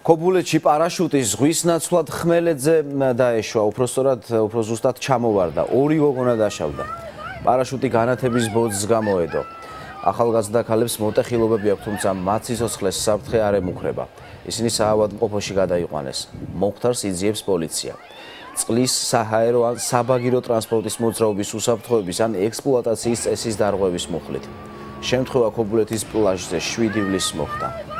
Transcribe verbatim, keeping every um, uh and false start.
ქობულეთში პარაშუტი ზღვის ნაცვლად ხმელეთზე დაეშვა, უფრო სწორად, უფრო ზუსტად ჩამოვარდა. ორი გოგონა დაშავდა. პარაშუტი განათების ბოძს გამოედო. ახალგაზრდა ქალებს მოტეხილობები აქვთ, თუმცა მათ სიცოცხლეს საფრთხე არ ემუქრება. ისინი საავადმყოფოში გადაიყვანეს. მომხდარს იძიებს პოლიცია. წყლის, საჰაერო ან საბაგირო ტრანსპორტის მოძრაობის უსაფრთხოების ან ექსპლუატაციის წესის დარღვევის მუხლით. შემთხვევა ქობულეთის პლაჟზე შვიდი ივლისს მოხდა.